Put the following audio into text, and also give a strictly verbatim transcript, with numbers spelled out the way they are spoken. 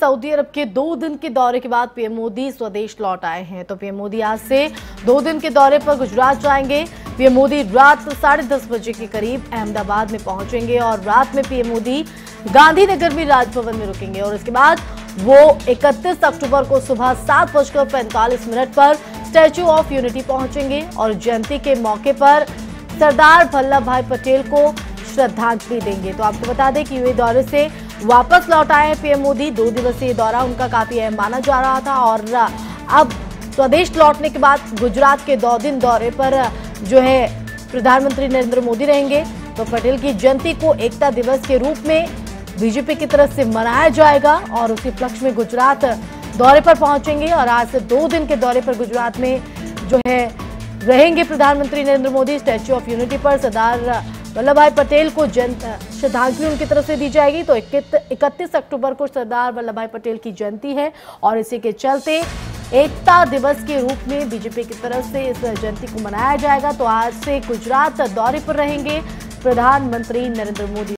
Saudi अरब के दो दिन के दौरे के बाद पीएम मोदी स्वदेश लौट आए हैं। तो पीएम मोदी आज से दो दिन के दौरे पर गुजरात जाएंगे। पीएम मोदी रात साढ़े दस बजे के करीब अहमदाबाद में पहुंचेंगे और रात में पीएम मोदी गांधीनगर में राजभवन में रुकेंगे और इसके बाद वो इकतीस अक्टूबर को सुबह सात बजकर पैंतालीस मिनट पर स्टैच्यू ऑफ यूनिटी पहुंचेंगे और जयंती के मौके पर सरदार वल्लभ भाई पटेल को श्रद्धांजलि देंगे। तो आपको बता दें कि यूएई दौरे से वापस लौट आए हैं पीएम मोदी। दो दिवसीय दौरा उनका काफी अहम माना जा रहा था और अब स्वदेश लौटने के बाद गुजरात के दो दिन दौरे पर जो है प्रधानमंत्री नरेंद्र मोदी रहेंगे। तो पटेल की जयंती को एकता दिवस के रूप में बीजेपी की तरफ से मनाया जाएगा और उसी उपलक्ष्य में गुजरात दौरे पर पहुंचेंगे और आज से दो दिन के दौरे पर गुजरात में जो है रहेंगे प्रधानमंत्री Narendra Modi. Statue of unity पर सरदार वल्लभ भाई पटेल को श्रद्धांजलि उनकी तरफ से दी जाएगी। तो इकतीस अक्टूबर को सरदार वल्लभ भाई पटेल की जयंती है और इसी के चलते एकता दिवस के रूप में बीजेपी की तरफ से इस जयंती को मनाया जाएगा। तो आज से गुजरात दौरे पर रहेंगे प्रधानमंत्री नरेंद्र मोदी।